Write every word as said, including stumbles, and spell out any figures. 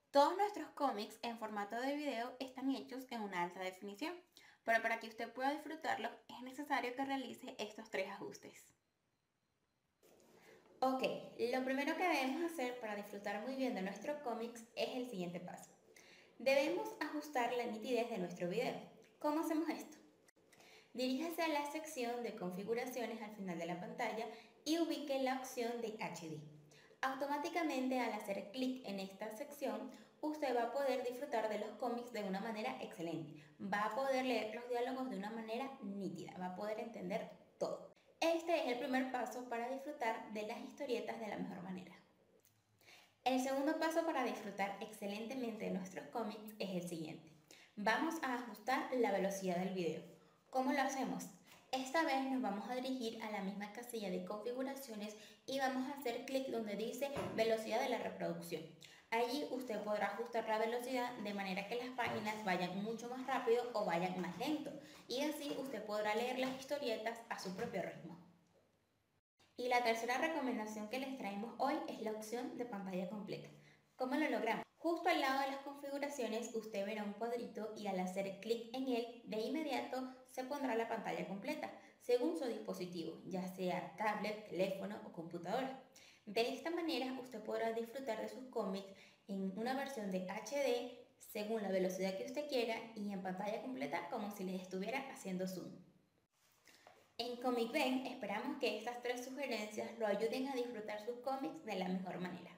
Todos nuestros cómics en formato de video están hechos en una alta definición, pero para que usted pueda disfrutarlos es necesario que realice estos tres ajustes. Ok, lo primero que debemos hacer para disfrutar muy bien de nuestros cómics es el siguiente paso. Debemos ajustar la nitidez de nuestro video. ¿Cómo hacemos esto? Diríjase a la sección de configuraciones al final de la pantalla y ubique la opción de H D. Automáticamente, al hacer clic en esta sección, usted va a poder disfrutar de los cómics de una manera excelente. Va a poder leer los diálogos de una manera nítida, va a poder entender todo. Este es el primer paso para disfrutar de las historietas de la mejor manera. El segundo paso para disfrutar excelentemente de nuestros cómics es el siguiente. Vamos a ajustar la velocidad del video. ¿Cómo lo hacemos? Esta vez nos vamos a dirigir a la misma casilla de configuraciones y vamos a hacer clic donde dice velocidad de la reproducción. Allí usted podrá ajustar la velocidad de manera que las páginas vayan mucho más rápido o vayan más lento, y así usted podrá leer las historietas a su propio ritmo. Y la tercera recomendación que les traemos hoy es la opción de pantalla completa. ¿Cómo lo logramos? Justo al lado de las configuraciones usted verá un cuadrito y al hacer clic en él, de inmediato se pondrá la pantalla completa, según su dispositivo, ya sea tablet, teléfono o computadora. De esta manera usted podrá disfrutar de sus cómics en una versión de H D, según la velocidad que usted quiera, y en pantalla completa como si les estuviera haciendo zoom. En Comic Ben esperamos que estas tres sugerencias lo ayuden a disfrutar sus cómics de la mejor manera.